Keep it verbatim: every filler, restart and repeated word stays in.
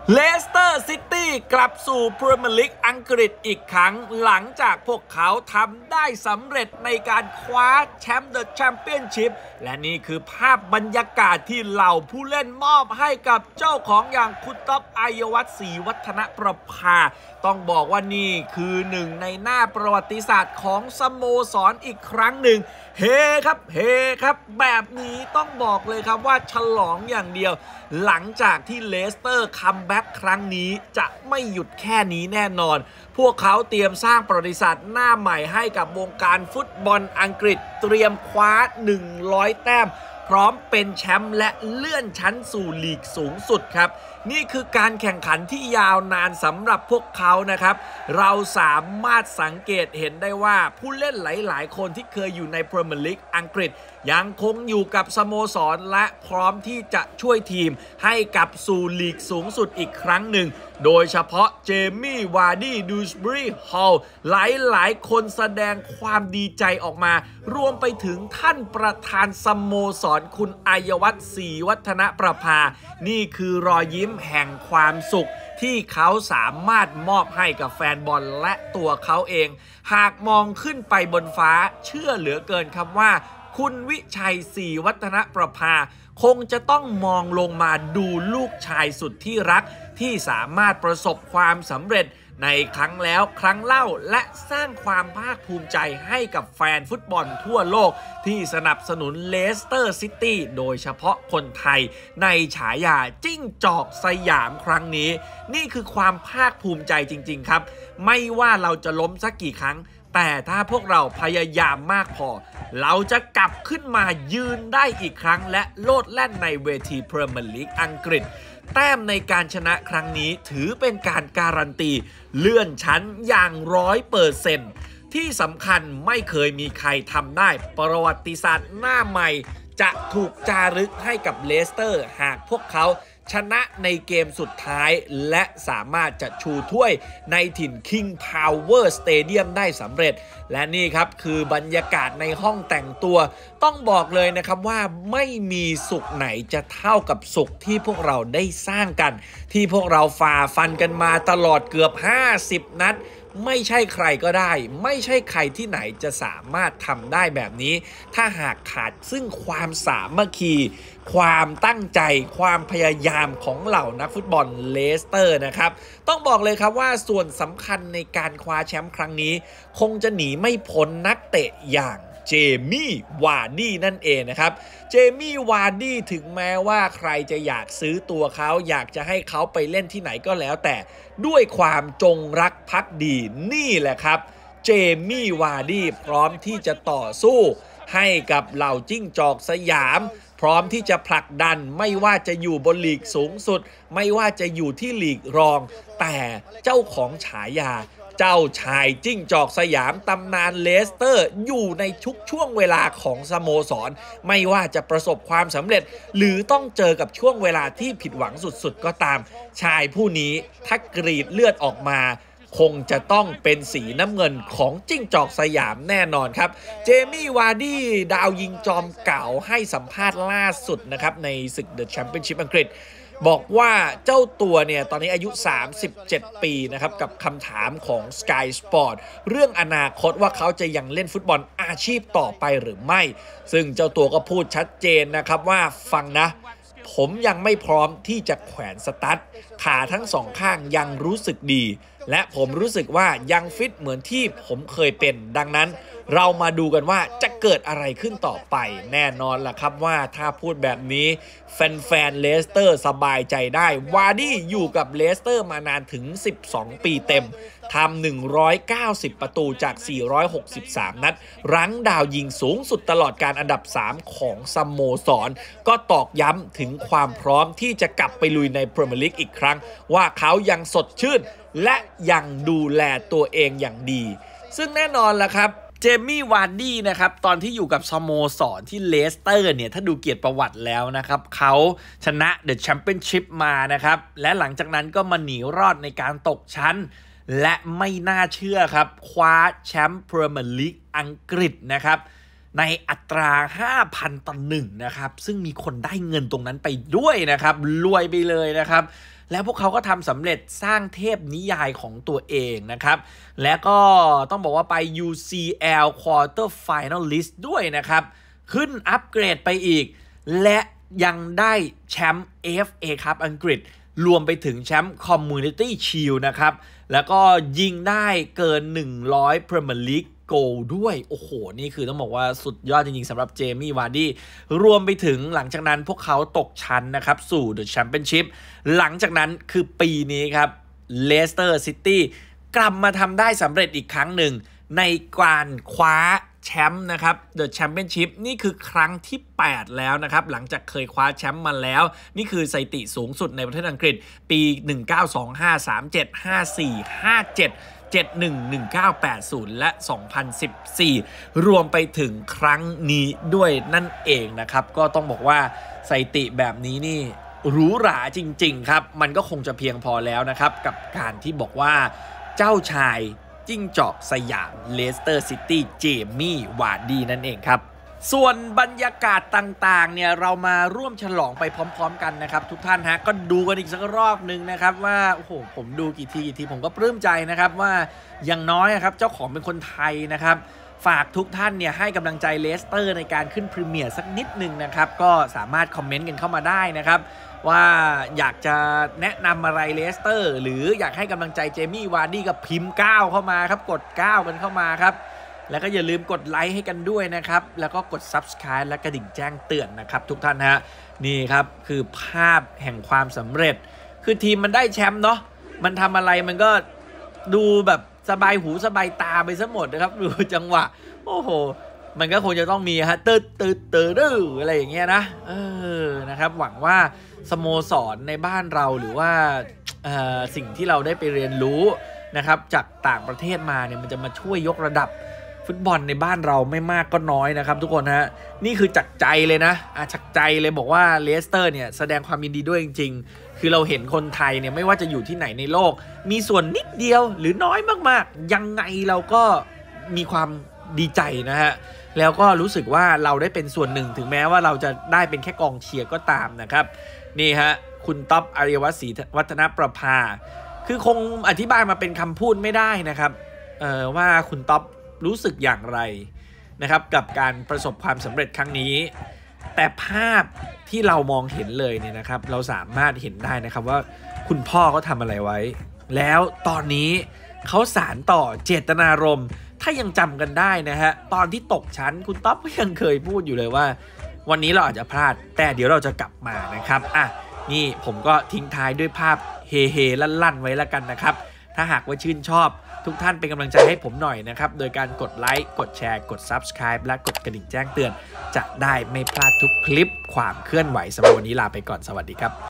เลสเตอร์ซิตี้กลับสู่พรีเมียร์ลีกอังกฤษอีกครั้งหลังจากพวกเขาทำได้สำเร็จในการคว้าแชมป์เดอะแชมเปี้ยนชิพและนี่คือภาพบรรยากาศที่เหล่าผู้เล่นมอบให้กับเจ้าของอย่างคุณต๊อบอายวัฒน์ศรีวัฒนประภาต้องบอกว่านี่คือหนึ่งในหน้าประวัติศาสตร์ของสโมสรอีกครั้งหนึ่งเฮครับเฮครับแบบนี้ต้องบอกเลยครับว่าฉลองอย่างเดียวหลังจากที่เลสเตอร์คัมแบ็กครั้งนี้จะไม่หยุดแค่นี้แน่นอนพวกเขาเตรียมสร้างประวัติศาสตร์หน้าใหม่ให้กับวงการฟุตบอลอังกฤษเตรียมคว้าหนึ่งร้อยแต้มพร้อมเป็นแชมป์และเลื่อนชั้นสู่ลีกสูงสุดครับนี่คือการแข่งขันที่ยาวนานสำหรับพวกเขานะครับเราสามารถสังเกตเห็นได้ว่าผู้เล่นหลายๆคนที่เคยอยู่ในพรีเมียร์ลีกอังกฤษยังคงอยู่กับสโมสรและพร้อมที่จะช่วยทีมให้กลับสู่ลีกสูงสุดอีกครั้งหนึ่งโดยเฉพาะเจมี่วาร์ดี้ดูสบรีฮอลล์หลายๆคนแสดงความดีใจออกมารวมไปถึงท่านประธานสโมสรคุณอายวัฒน์ศรีวัฒนประภานี่คือรอยยิ้มแห่งความสุขที่เขาสามารถมอบให้กับแฟนบอลและตัวเขาเองหากมองขึ้นไปบนฟ้าเชื่อเหลือเกินครับว่าคุณวิชัยศรีวัฒนประภาคงจะต้องมองลงมาดูลูกชายสุดที่รักที่สามารถประสบความสำเร็จในครั้งแล้วครั้งเล่าและสร้างความภาคภูมิใจให้กับแฟนฟุตบอลทั่วโลกที่สนับสนุนเลสเตอร์ซิตี้โดยเฉพาะคนไทยในฉายาจิ้งจอกสยามครั้งนี้นี่คือความภาคภูมิใจจริงๆครับไม่ว่าเราจะล้มสักกี่ครั้งแต่ถ้าพวกเราพยายามมากพอเราจะกลับขึ้นมายืนได้อีกครั้งและโลดแล่นในเวทีพรีเมียร์ลีกอังกฤษแต้มในการชนะครั้งนี้ถือเป็นการการันตีเลื่อนชั้นอย่างร้อยเปอร์เซนต์ที่สำคัญไม่เคยมีใครทำได้ประวัติศาสตร์หน้าใหม่จะถูกจารึกให้กับเลสเตอร์หากพวกเขาชนะในเกมสุดท้ายและสามารถจะชูถ้วยในถิ่น King Power Stadium ได้สำเร็จและนี่ครับคือบรรยากาศในห้องแต่งตัวต้องบอกเลยนะครับว่าไม่มีสุขไหนจะเท่ากับสุขที่พวกเราได้สร้างกันที่พวกเราฝ่าฟันกันมาตลอดเกือบห้าสิบนัดไม่ใช่ใครก็ได้ไม่ใช่ใครที่ไหนจะสามารถทำได้แบบนี้ถ้าหากขาดซึ่งความสามัคคีความตั้งใจความพยายามของเหล่านักฟุตบอลเลสเตอร์นะครับต้องบอกเลยครับว่าส่วนสำคัญในการคว้าแชมป์ครั้งนี้คงจะหนีไม่พ้นนักเตะอย่างเจมี่วาร์ดี้นั่นเองนะครับเจมี่วาร์ดี้ถึงแม้ว่าใครจะอยากซื้อตัวเขาอยากจะให้เขาไปเล่นที่ไหนก็แล้วแต่ด้วยความจงรักภักดีนี่แหละครับเจมี่วาร์ดี้พร้อมที่จะต่อสู้ให้กับเหล่าจิ้งจอกสยามพร้อมที่จะผลักดันไม่ว่าจะอยู่บนลีกสูงสุดไม่ว่าจะอยู่ที่ลีกรองแต่เจ้าของฉายาเจ้าชายจิ้งจอกสยามตำนานเลสเตอร์อยู่ในทุกช่วงเวลาของสโมสรไม่ว่าจะประสบความสำเร็จหรือต้องเจอกับช่วงเวลาที่ผิดหวังสุดๆก็ตามชายผู้นี้ถ้ากรีดเลือดออกมาคงจะต้องเป็นสีน้ำเงินของจิ้งจอกสยามแน่นอนครับเจมี่วาร์ดี้ดาวยิงจอมเก่าให้สัมภาษณ์ล่าสุดนะครับในศึก The Championship อังกฤษบอกว่าเจ้าตัวเนี่ยตอนนี้อายุสามสิบเจ็ดปีนะครับกับคำถามของ Sky Sport เรื่องอนาคตว่าเขาจะยังเล่นฟุตบอลอาชีพต่อไปหรือไม่ซึ่งเจ้าตัวก็พูดชัดเจนนะครับว่าฟังนะผมยังไม่พร้อมที่จะแขวนสตั๊ดขาทั้งสองข้างยังรู้สึกดีและผมรู้สึกว่ายังฟิตเหมือนที่ผมเคยเป็นดังนั้นเรามาดูกันว่าจะเกิดอะไรขึ้นต่อไปแน่นอนล่ะครับว่าถ้าพูดแบบนี้แฟนๆเลสเตอร์สบายใจได้วาร์ดี้อยู่กับเลสเตอร์มานานถึงสิบสองปีเต็มทำหนึ่งร้อยเก้าสิบประตูจากสี่ร้อยหกสิบสามนัดรั้งดาวยิงสูงสุดตลอดการอันดับสามของสโมสรก็ตอกย้ำถึงความพร้อมที่จะกลับไปลุยในพรีเมียร์ลีกอีกครั้งว่าเขายังสดชื่นและยังดูแลตัวเองอย่างดีซึ่งแน่นอนล่ะครับเจมี่วาร์ดี้นะครับตอนที่อยู่กับสโมสรที่เลสเตอร์เนี่ยถ้าดูเกียรติประวัติแล้วนะครับเขาชนะเดอะแชมเปี้ยนชิพมานะครับและหลังจากนั้นก็มาหนีรอดในการตกชั้นและไม่น่าเชื่อครับคว้าแชมป์พรีเมียร์ลีกอังกฤษนะครับในอัตรา ห้าพัน ต่อหนึ่งนะครับซึ่งมีคนได้เงินตรงนั้นไปด้วยนะครับรวยไปเลยนะครับแล้วพวกเขาก็ทำสำเร็จสร้างเทพนิยายของตัวเองนะครับและก็ต้องบอกว่าไป ยู ซี แอล Quarter Finalist ด้วยนะครับขึ้นอัปเกรดไปอีกและยังได้แชมป์ เอ เอฟ เอ ครับอังกฤษรวมไปถึงแชมป์ Community Shield นะครับแล้วก็ยิงได้เกินหนึ่งร้อย Premier League โกลด้วยโอ้โหนี่คือต้องบอกว่าสุดยอดจริงๆสำหรับเจมี่วาร์ดี้รวมไปถึงหลังจากนั้นพวกเขาตกชั้นนะครับสู่ The Championship หลังจากนั้นคือปีนี้ครับเลสเตอร์ซิตี้กลับมาทำได้สำเร็จอีกครั้งหนึ่งในการคว้าแชมป์นะครับ The Championship นี่คือครั้งที่แปดแล้วนะครับหลังจากเคยคว้าแชมป์มาแล้วนี่คือสถิติสูงสุดในประเทศอังกฤษปีหนึ่งเก้าสองห้า สามเจ็ด ห้าสี่ ห้าเจ็ด เจ็ดหนึ่ง หนึ่งเก้าแปดศูนย์และสองพันสิบสี่รวมไปถึงครั้งนี้ด้วยนั่นเองนะครับก็ต้องบอกว่าสถิติแบบนี้นี่หรูหราจริงๆครับมันก็คงจะเพียงพอแล้วนะครับกับการที่บอกว่าเจ้าชายจิ้งจอกสยามเลสเตอร์ซิตี้เจมี่วาร์ดี้นั่นเองครับส่วนบรรยากาศต่างๆเนี่ยเรามาร่วมฉลองไปพร้อมๆกันนะครับทุกท่านฮะก็ดูกันอีกสักรอบนึงนะครับว่าโอ้โหผมดูกี่ทีกี่ทีผมก็ปลื้มใจนะครับว่าอย่างน้อยครับเจ้าของเป็นคนไทยนะครับฝากทุกท่านเนี่ยให้กำลังใจเลสเตอร์ในการขึ้นพรีเมียร์สักนิดนึงนะครับก็สามารถคอมเมนต์กันเข้ามาได้นะครับว่าอยากจะแนะนำอะไรเลสเตอร์หรืออยากให้กำลังใจเจมี่วาร์ดี้กับพิมพ์เก้าเข้ามาครับกดเก้ากันเข้ามาครับแล้วก็อย่าลืมกดไลค์ให้กันด้วยนะครับแล้วก็กด ซับสไครบ์ และกระดิ่งแจ้งเตือนนะครับทุกท่านฮะนี่ครับคือภาพแห่งความสำเร็จคือทีมมันได้แชมป์เนาะมันทำอะไรมันก็ดูแบบสบายหูสบายตาไปซะหมดนะครับดูจังหวะโอ้โหมันก็คงจะต้องมีฮะตืดตืดตืดอะไรอย่างเงี้ยนะเออนะครับหวังว่าสโมสรในบ้านเราหรือว่าสิ่งที่เราได้ไปเรียนรู้นะครับจากต่างประเทศมาเนี่ยมันจะมาช่วยยกระดับฟุตบอลในบ้านเราไม่มากก็น้อยนะครับทุกคนฮะนี่คือจากใจเลยนะอ่ะจากใจเลยบอกว่าเลสเตอร์เนี่ยแสดงความยินดีด้วยจริงๆคือเราเห็นคนไทยเนี่ยไม่ว่าจะอยู่ที่ไหนในโลกมีส่วนนิดเดียวหรือน้อยมากๆยังไงเราก็มีความดีใจนะฮะแล้วก็รู้สึกว่าเราได้เป็นส่วนหนึ่งถึงแม้ว่าเราจะได้เป็นแค่กองเชียร์ก็ตามนะครับนี่ฮะคุณต๊อปอาริยวัฒน์ศรีวัฒนประภาคือคงอธิบายมาเป็นคำพูดไม่ได้นะครับเอ่อว่าคุณต๊อปรู้สึกอย่างไรนะครับกับการประสบความสำเร็จครั้งนี้แต่ภาพที่เรามองเห็นเลยเนี่ยนะครับเราสามารถเห็นได้นะครับว่าคุณพ่อเขาทำอะไรไว้แล้วตอนนี้เขาสานต่อเจตนารมณ์ถ้ายังจำกันได้นะฮะตอนที่ตกชั้นคุณต๊อปก็ยังเคยพูดอยู่เลยว่าวันนี้เราอาจจะพลาดแต่เดี๋ยวเราจะกลับมานะครับอ่ะนี่ผมก็ทิ้งท้ายด้วยภาพเฮเฮลั่นๆไว้แล้วกันนะครับถ้าหากว่าชื่นชอบทุกท่านเป็นกำลังใจให้ผมหน่อยนะครับโดยการกดไลค์กดแชร์กด ซับสไครบ์ และกดกระดิ่งแจ้งเตือนจะได้ไม่พลาดทุกคลิปความเคลื่อนไหวสำหรับวันนี้ลาไปก่อนสวัสดีครับ